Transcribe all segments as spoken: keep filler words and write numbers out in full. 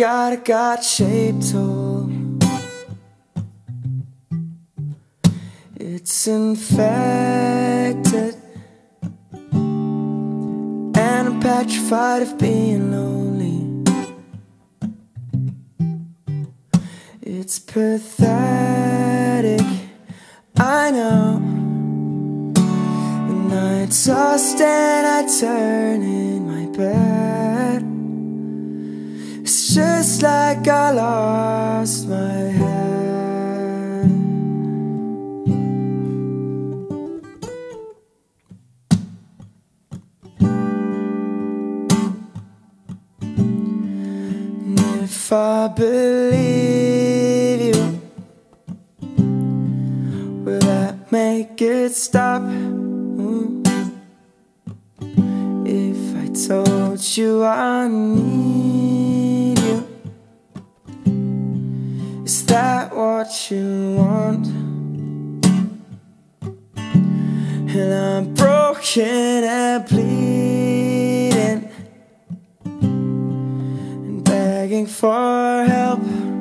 got a God-shaped hole. It's infected, and I'm petrified of being lonely. It's pathetic, I know. The nights tossed and I turn in my bed. It's just like I lost my head. And if I believe you, will that make it stop? Ooh. If I told you I need you, is that what you want? And I'm broken and bleeding and begging for help,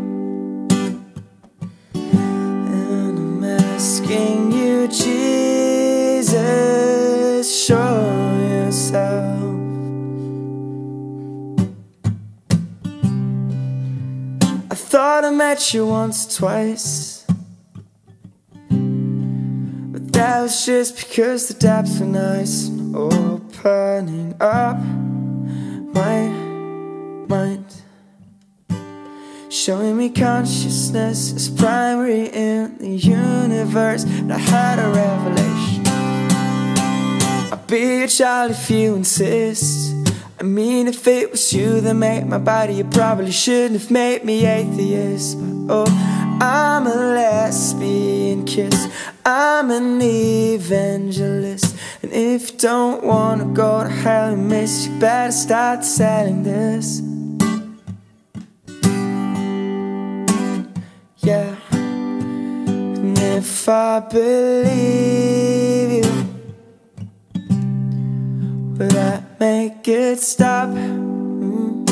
and I'm asking you, Jesus, show yourself. I thought I met you once or twice, but that was just because the depths were nice. Opening up my mind, showing me consciousness is primary in the universe. And I had a revelation: I'll be your child if you insist. I mean, if it was you that made my body, you probably shouldn't have made me atheist. But oh, I'm a lesbian kiss, I'm an evangelist. And if you don't wanna go to hell and miss, you better start selling this. Yeah. And if I believe you, will that make it stop? Mm.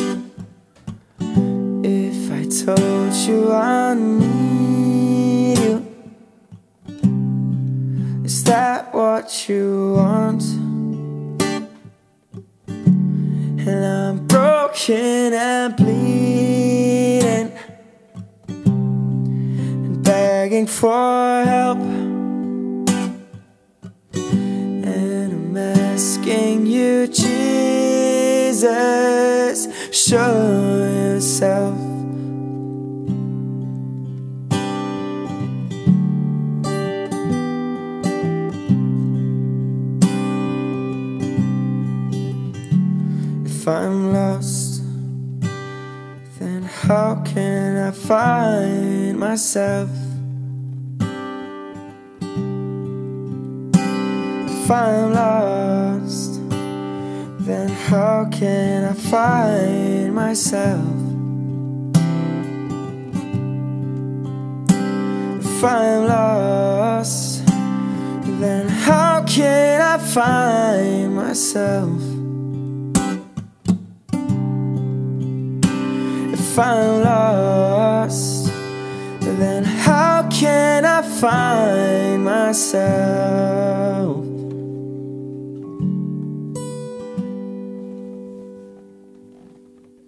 If I told you I need you, is that what you want? And I'm broken and bleeding and begging for help, and I'm asking you, Jesus, show yourself. If I'm lost, then how can I find myself? If I'm lost, then how can I find myself? If I'm lost, then how can I find myself? If I'm lost, then how can I find myself?